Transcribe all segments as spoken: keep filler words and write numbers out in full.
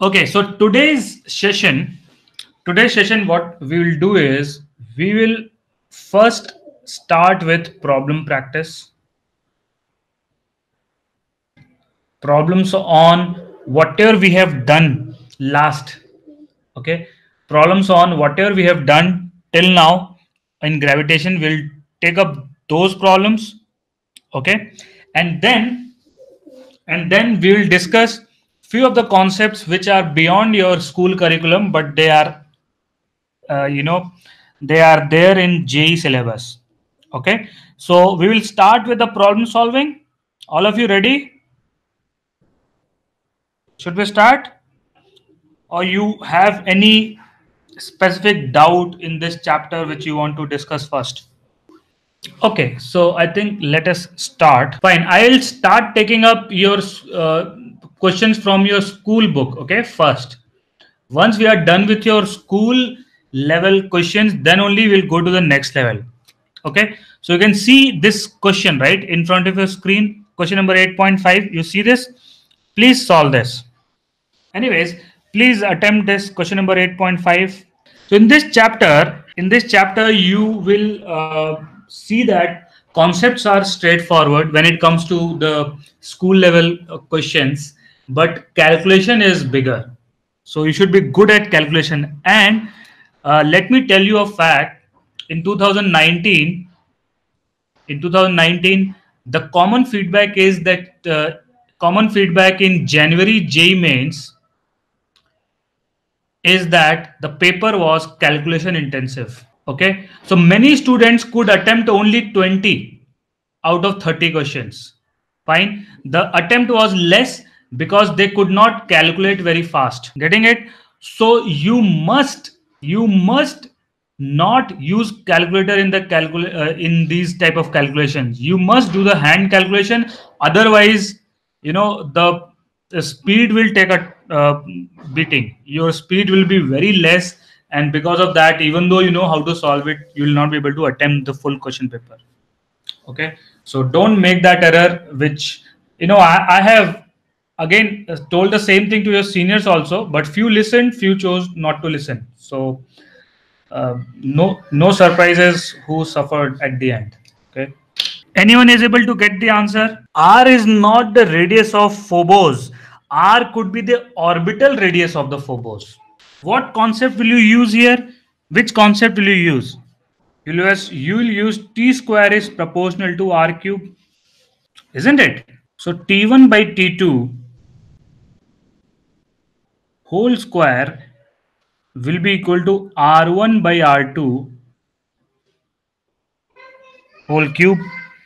Okay, so today's session, today's session, what we will do is we will first start with problem practice, problems on whatever we have done last. Okay, problems on whatever we have done till now in gravitation. We'll take up those problems. Okay, and then and then we will discuss few of the concepts which are beyond your school curriculum, but they are uh, you know they are there in J E E syllabus. Okay, so we will start with the problem solving. All of you ready? Should we start, or you have any specific doubt in this chapter which you want to discuss first? Okay, so I think let us start. Fine, I'll start taking up your uh, questions from your school book. Okay, first. Once we are done with your school level questions, then only we'll go to the next level. Okay, so you can see this question right in front of your screen. Question number eight point five. You see this? Please solve this. Anyways, please attempt this question number eight point five. So in this chapter, in this chapter, you will uh, see that concepts are straightforward when it comes to the school level uh, questions, but calculation is bigger. So you should be good at calculation. And uh, let me tell you a fact. In two thousand nineteen, in two thousand nineteen, the common feedback is that uh, common feedback in January J E E Mains is that the paper was calculation intensive. Okay, so many students could attempt only twenty out of thirty questions. Fine, the attempt was less because they could not calculate very fast. Getting it? So you must you must not use calculator in the calcul uh, in these type of calculations. You must do the hand calculation. Otherwise, you know the, the speed will take a uh, beating. Your speed will be very less, and because of that, even though you know how to solve it, you will not be able to attempt the full question paper. Okay, so don't make that error, which you know I, I have again told the same thing to your seniors also, but few listened, few chose not to listen. So uh, no no surprises who suffered at the end. Okay, anyone is able to get the answer? R is not the radius of Phobos. R could be the orbital radius of the Phobos. What concept will you use here? Which concept will you use? You'll use, you'll use T square is proportional to R cube, isn't it? So T one by T two whole square will be equal to R one by R two whole cube.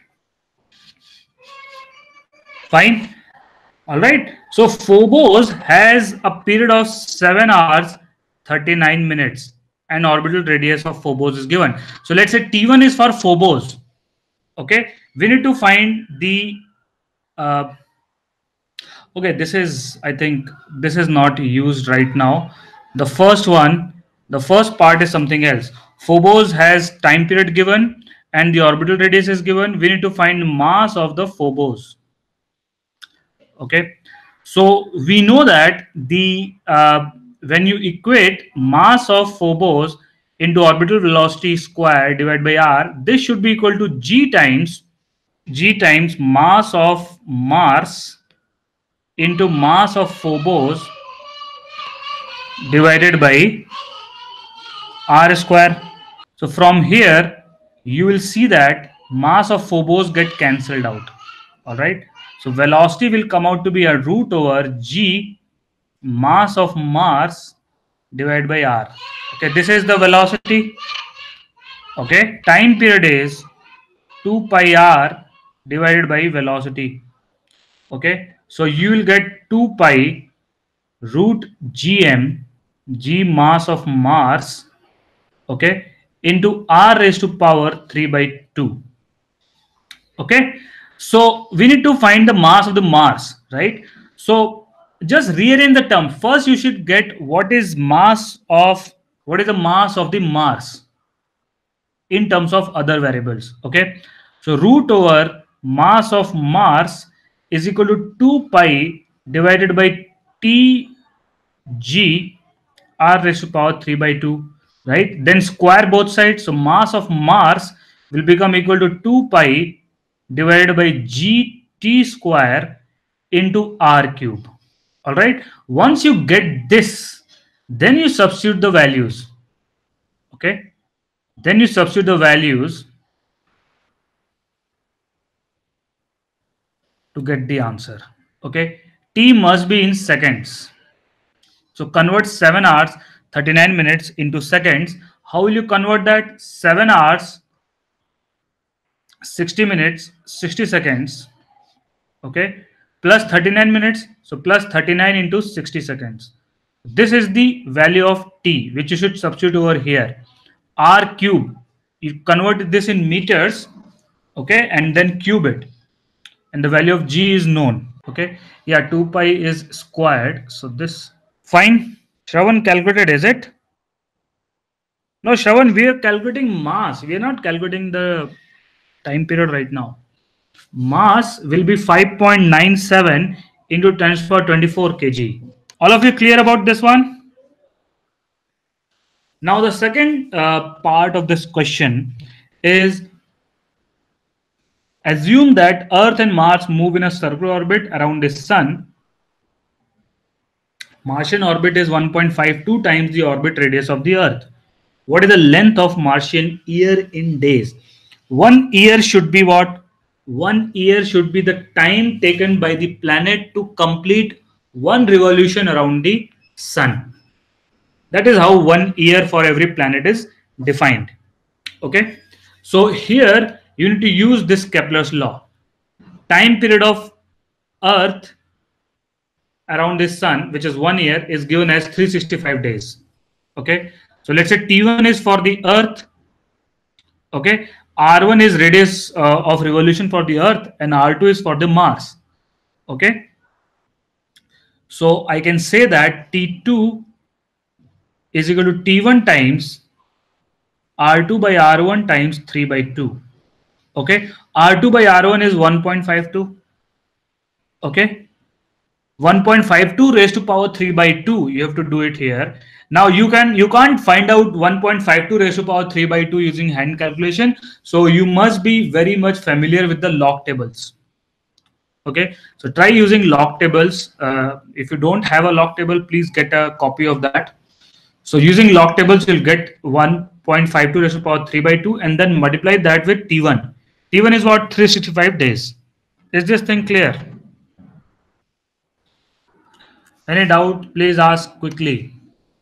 Fine. All right. So Phobos has a period of seven hours, thirty-nine minutes, and orbital radius of Phobos is given. So let's say T one is for Phobos. Okay. We need to find the uh, okay, this is, I think this is not used right now. The first one, the first part is something else. Phobos has time period given and the orbital radius is given. We need to find mass of the Phobos. Okay, so we know that the uh, when you equate mass of Phobos into orbital velocity square divided by r, this should be equal to g times g times mass of Mars into mass of Phobos divided by r square. So from here you will see that mass of Phobos get cancelled out. All right, so velocity will come out to be a root over g mass of Mars divided by r. Okay, this is the velocity. Okay, time period is two pi r divided by velocity. Okay, so you will get two pi root gm g mass of Mars, okay, into r raised to power three by two. Okay, so we need to find the mass of the Mars, right? So just rearrange the term. First you should get what is mass of what is the mass of the Mars in terms of other variables. Okay, so root over mass of Mars is equal to two pi divided by t G r raised to power three by two, right? Then square both sides. So mass of Mars will become equal to two pi divided by G T square into R cube. All right. Once you get this, then you substitute the values. Okay. Then you substitute the values to get the answer. Okay. T must be in seconds. So convert seven hours, thirty-nine minutes into seconds. How will you convert that? seven hours, sixty minutes, sixty seconds. Okay. Plus thirty-nine minutes. So plus thirty-nine into sixty seconds. This is the value of T, which you should substitute over here. R cube. You convert this in meters. Okay. And then cube it. And the value of G is known. Okay. Yeah. two pi is squared. So this. Fine. Shravan calculated, is it? No, Shravan, we are calculating mass. We are not calculating the time period right now. Mass will be five point nine seven into ten to the power twenty-four kilograms. All of you clear about this one? Now the second uh, part of this question is, assume that Earth and Mars move in a circular orbit around the Sun. Martian orbit is one point five two times the orbit radius of the Earth. What is the length of Martian year in days? One year should be what? One year should be the time taken by the planet to complete one revolution around the Sun. That is how one year for every planet is defined. Okay. So here you need to use this Kepler's law. Time period of Earth around the Sun, which is one year, is given as three hundred sixty-five days. Okay. So let's say T one is for the Earth. Okay. R one is radius uh, of revolution for the Earth, and R two is for the Mars. Okay. So I can say that T two is equal to T one times R two by R one times three by two. Okay. R two by R one is one point five two. Okay. one point five two raised to power three by two. You have to do it here. Now you can you can't find out one point five two raised to power three by two using hand calculation. So you must be very much familiar with the log tables. Okay. So try using log tables. Uh, if you don't have a log table, please get a copy of that. So using log tables, you'll get one point five two raised to power three by two and then multiply that with T one. T one is what? three hundred sixty-five days. Is this thing clear? Any doubt? Please ask quickly.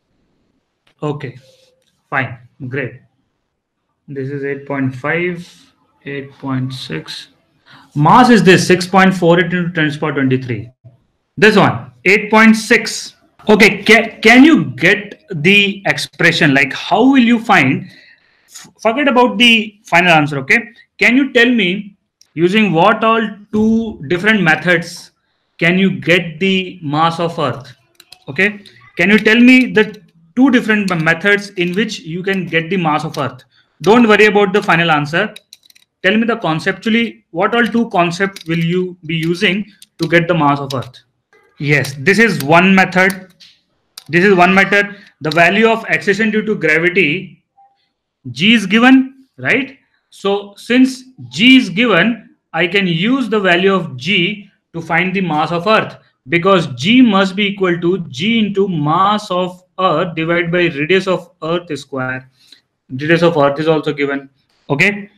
Okay, fine, great. This is eight point five, eight point six. Mass is this six point four eight into ten to the power twenty-three. This one, eight point six. Okay, can, can you get the expression? Like, how will you find? Forget about the final answer, okay? Can you tell me using what all two different methods can you get the mass of Earth? Okay, can you tell me the two different methods in which you can get the mass of Earth? Don't worry about the final answer. Tell me the conceptually, what all two concepts will you be using to get the mass of Earth? Yes, this is one method. This is one method. The value of acceleration due to gravity, G is given, right? So since G is given, I can use the value of G to find the mass of Earth, because G must be equal to G into mass of Earth divided by radius of Earth square. Radius of Earth is also given. Okay.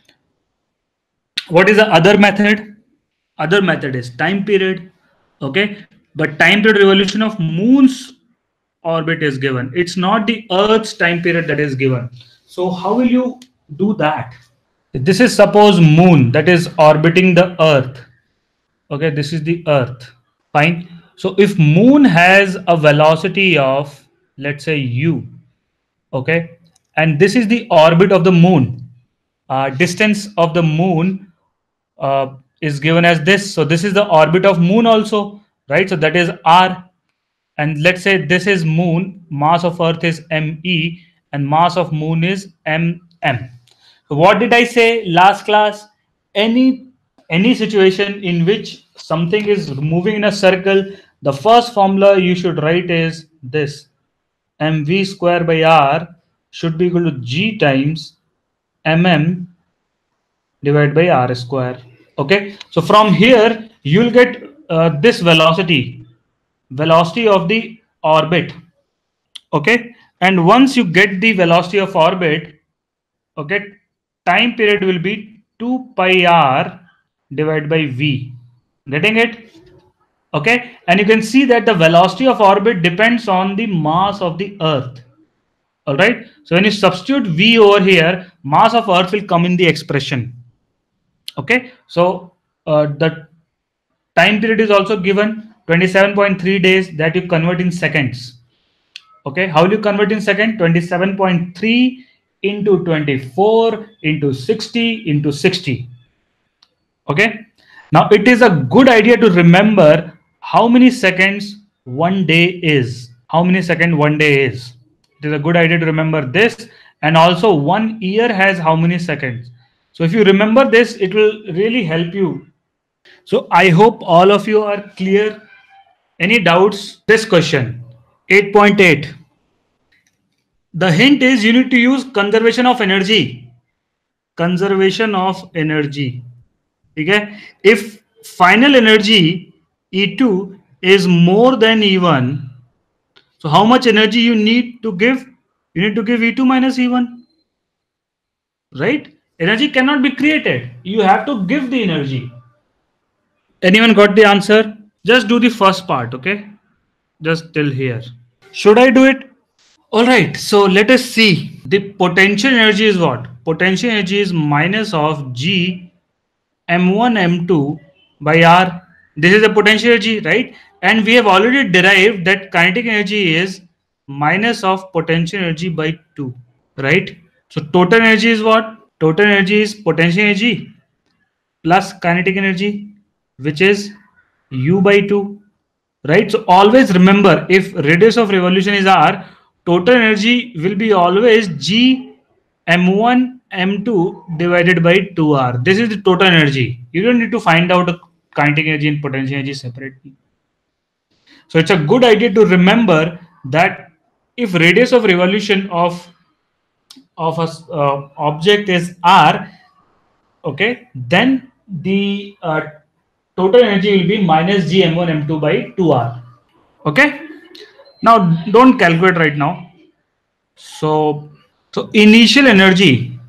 What is the other method? Other method is time period. Okay. But time period revolution of Moon's orbit is given. It's not the Earth's time period that is given. So how will you do that? This is suppose Moon that is orbiting the Earth. Okay. This is the Earth. Fine. So if Moon has a velocity of, let's say, u, okay, and this is the orbit of the Moon, uh, distance of the Moon uh, is given as this. So this is the orbit of Moon also, right? So that is r, and let's say this is Moon, mass of Earth is me, and mass of Moon is mm. So what did I say last class? Any any situation in which something is moving in a circle, The first formula you should write is this: mv square by r should be equal to g times mm divided by r square. Okay, so from here you'll get uh, this velocity, velocity of the orbit. Okay, and once you get the velocity of orbit, okay, time period will be two pi r divided by v. Getting it? Okay, and you can see that the velocity of orbit depends on the mass of the earth. All right, so when you substitute v over here, mass of earth will come in the expression. Okay, so uh, the time period is also given twenty-seven point three days, that you convert in seconds. Okay, how will you convert in second? twenty-seven point three into twenty-four into sixty into sixty. Okay, now it is a good idea to remember how many seconds one day is. How many seconds one day is. It is a good idea to remember this, and also one year has how many seconds. So if you remember this, it will really help you. So I hope all of you are clear. Any doubts? This question, eight point eight. The hint is you need to use conservation of energy. Conservation of energy. Okay? If final energy E two is more than E one, so how much energy you need to give? You need to give E two minus E one. Right? Energy cannot be created. You have to give the energy. Anyone got the answer? Just do the first part, okay? Just till here. Should I do it? All right, so let us see. The potential energy is what? Potential energy is minus of G M one M two by R. This is the potential energy, right? And we have already derived that kinetic energy is minus of potential energy by two, right? So total energy is what? Total energy is potential energy plus kinetic energy, which is U by two, right? So always remember, if radius of revolution is R, total energy will be always G M one M two divided by two R. This is the total energy. You don't need to find out a kinetic energy and potential energy separately. So it's a good idea to remember that if radius of revolution of of a uh, object is R, okay, then the uh, total energy will be minus G M one M two by two R. Okay, now don't calculate right now. So so initial energy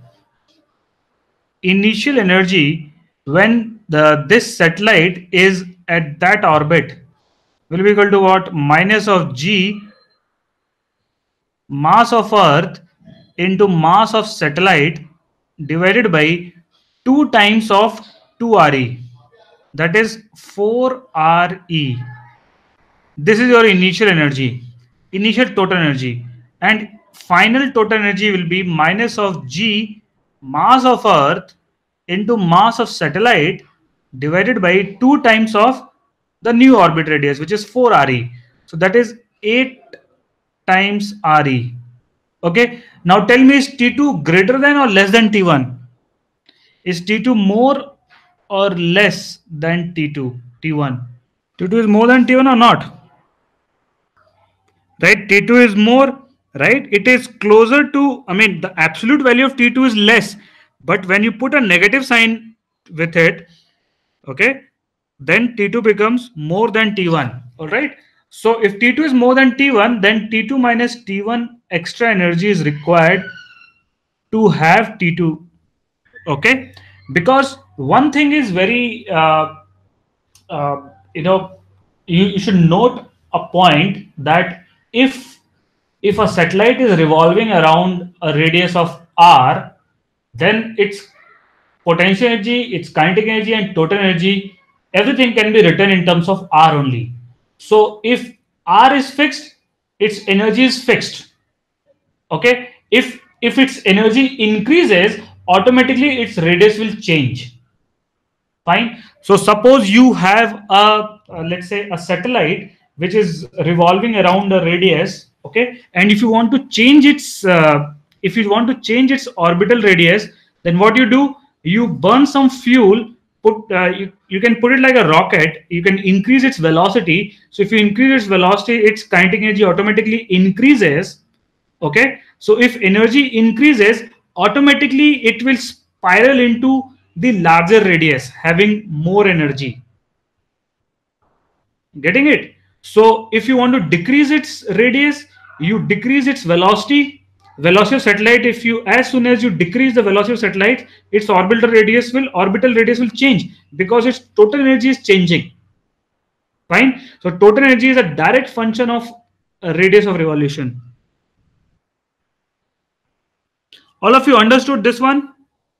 initial energy when the this satellite is at that orbit will be equal to what? Minus of G mass of earth into mass of satellite divided by two times of two R E, that is four R E. This is your initial energy, initial total energy, and final total energy will be minus of G mass of earth into mass of satellite divided by two times of the new orbit radius, which is four R E. So that is eight times R E. Okay, now tell me, is T two greater than or less than T one? Is T two more or less than T two, T one? T two is more than T one or not? Right, T two is more, right? It is closer to, I mean, the absolute value of T two is less, but when you put a negative sign with it, okay, then T two becomes more than T one. All right, so if T two is more than T one, then T two minus T one extra energy is required to have T two. Okay, because one thing is very uh, uh, you know, you, you should note a point that if if a satellite is revolving around a radius of r, then its potential energy, its kinetic energy, and total energy, everything can be written in terms of r only. So if r is fixed, its energy is fixed. Okay, if if its energy increases, automatically its radius will change. Fine. So suppose you have a, uh, let's say a satellite which is revolving around a radius, okay, and if you want to change its uh, if you want to change its orbital radius, then what you do? You burn some fuel put uh, you, you can put it like a rocket. You can increase its velocity. So if you increase its velocity, its kinetic energy automatically increases. Okay, so if energy increases, automatically it will spiral into the larger radius, having more energy. Getting it? So if you want to decrease its radius, you decrease its velocity. Velocity of satellite, if you, as soon as you decrease the velocity of satellite, its orbital radius will orbital radius will change, because its total energy is changing. Fine. So total energy is a direct function of uh, radius of revolution. All of you understood this one?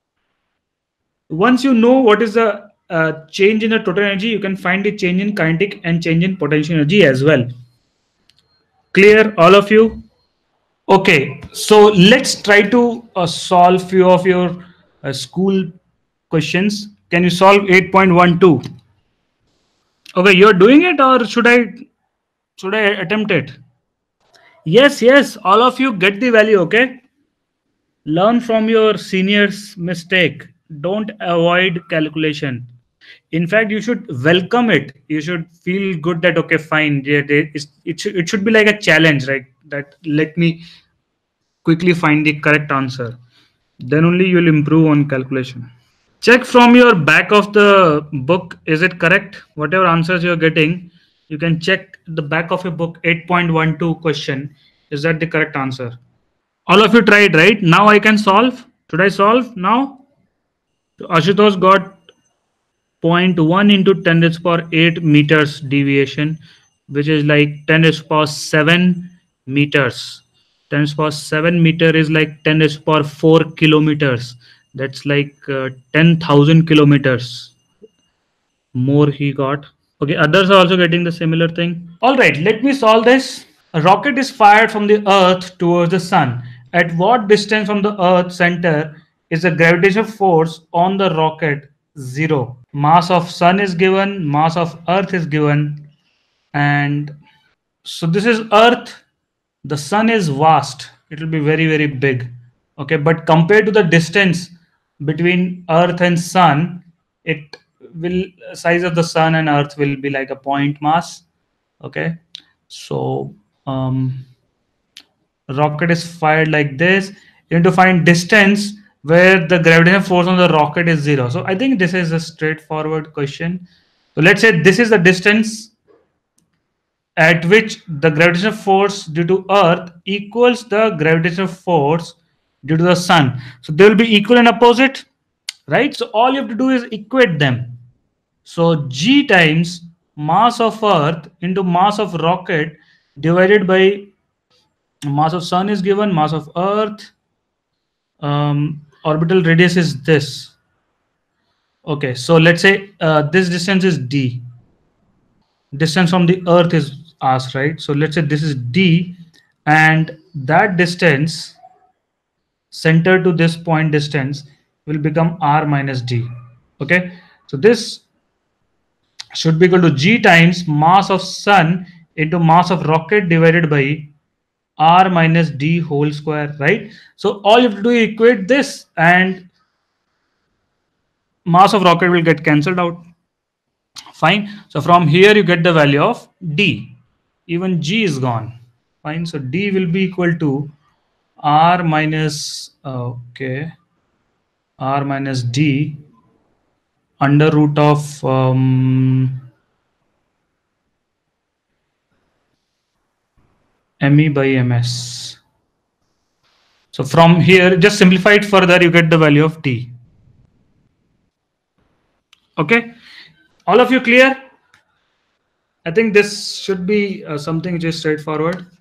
Once you know what is the uh, change in the total energy, you can find the change in kinetic and change in potential energy as well. Clear, all of you? Okay, so let's try to uh, solve few of your uh, school questions. Can you solve eight point one two? Okay, you're doing it, or should I should I attempt it? Yes, yes, all of you get the value, okay? Learn from your seniors' mistake. Don't avoid calculation. In fact, you should welcome it. You should feel good that okay, fine. Yeah, they- it's- it should, it should be like a challenge, right? That let me quickly find the correct answer. Then only you'll improve on calculation. Check from your back of the book. Is it correct? Whatever answers you're getting, you can check the back of your book. eight point one two question. Is that the correct answer? All of you tried, right? Now I can solve. Should I solve now? Ashutosh got zero point one into ten raised to the power eight meters deviation, which is like ten raised to the power seven meters. ten raised to the power seven meter is like ten raised to the power four kilometers. That's like uh, ten thousand kilometers more he got. Okay, others are also getting the similar thing. All right, let me solve this. A rocket is fired from the Earth towards the Sun. At what distance from the Earth center is the gravitational force on the rocket? Zero. Mass of Sun is given, mass of Earth is given, and so this is Earth. The Sun is vast. It will be very, very big. Okay, but compared to the distance between Earth and Sun, it will size of the Sun and Earth will be like a point mass. Okay, so um, rocket is fired like this. You need to find distance where the gravitational force on the rocket is zero. So I think this is a straightforward question. So let's say this is the distance at which the gravitational force due to Earth equals the gravitational force due to the Sun. So they will be equal and opposite, right? So all you have to do is equate them. So G times mass of Earth into mass of rocket divided by mass of Sun is given, mass of Earth, um, orbital radius is this. Okay, so let's say uh, this distance is D. Distance from the Earth is asked, right? So let's say this is D, and that distance, center to this point distance, will become R minus D. Okay, so this should be equal to G times mass of Sun into mass of rocket divided by R minus D whole square, right? So all you have to do is equate this, and mass of rocket will get cancelled out. Fine. So from here you get the value of D. Even G is gone. Fine. So D will be equal to R minus, okay, R minus D under root of um, M E by M S. So from here, just simplify it further, you get the value of D. Okay. All of you clear? I think this should be uh, something which is straightforward.